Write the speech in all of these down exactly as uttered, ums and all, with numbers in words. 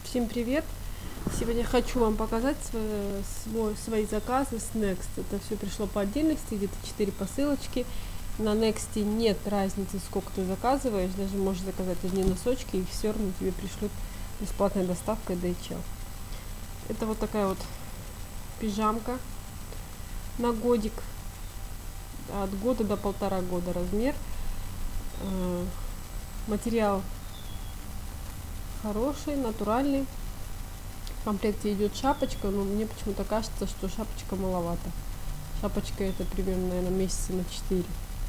Всем привет! Сегодня хочу вам показать свой, свой, свои заказы с Next. Это все пришло по отдельности, где-то четыре посылочки. На Next нет разницы, сколько ты заказываешь. Даже можешь заказать одни носочки, и все равно тебе пришлют бесплатной доставкой ди эйч эл. Это вот такая вот пижамка на годик. От года до полтора года размер. Материал хороший, натуральный. В комплекте идет шапочка, но мне почему-то кажется, что шапочка маловато. Шапочка это примерно, наверное, месяца на четыре.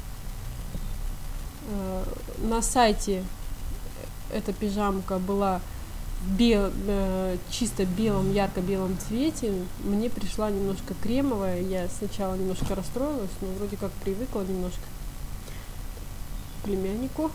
На сайте эта пижамка была в бел, чисто белом, ярко-белом цвете. Мне пришла немножко кремовая. Я сначала немножко расстроилась, но вроде как привыкла немножко к племяннику.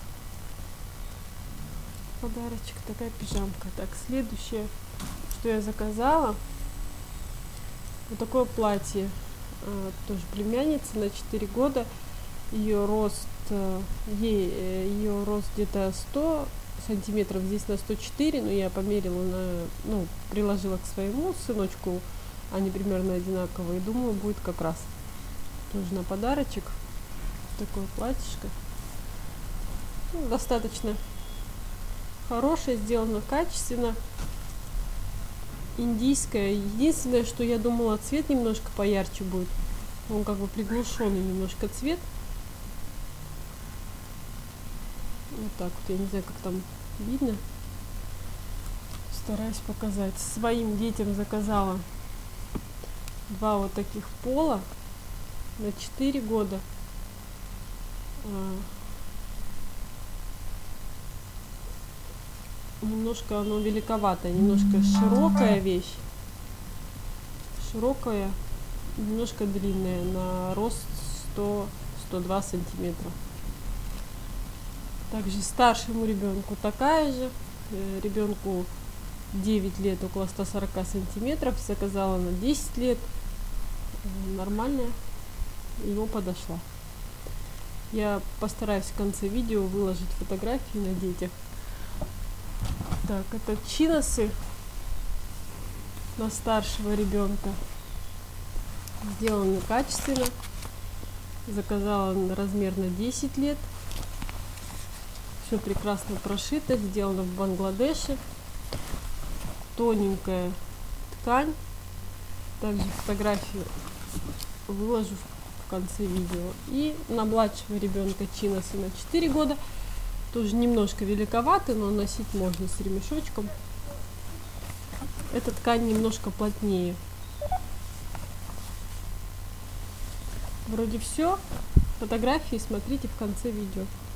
Подарочек, такая пижамка. Так, следующее, что я заказала, вот такое платье, а, тоже племянница на четыре года. Ее рост, ей, ее рост где-то сто сантиметров, здесь на сто четыре, но я померила, на, ну, приложила к своему сыночку, они примерно одинаковые, думаю, будет как раз тоже на подарочек. Такое платьишко, ну, достаточно хорошее, сделано качественно, индийское. Единственное, что я думала, цвет немножко поярче будет, он как бы приглушенный немножко цвет. Вот так вот, я не знаю, как там видно, стараюсь показать. Своим детям заказала два вот таких пола на четыре года. Немножко оно великоватое, немножко широкая вещь, широкая, немножко длинная, на рост сто — сто два сантиметра. Также старшему ребенку такая же, ребенку девять лет, около ста сорока сантиметров, заказала на десять лет, нормальная, ему подошла. Я постараюсь в конце видео выложить фотографии на детях. Так, это чиносы на старшего ребенка, сделаны качественно, заказала на размер на десять лет, все прекрасно прошито, сделано в Бангладеше, тоненькая ткань, также фотографию выложу в конце видео. И на младшего ребенка чиносы на четыре года. Тоже немножко великоваты, но носить можно с ремешочком. Эта ткань немножко плотнее. Вроде все. Фотографии смотрите в конце видео.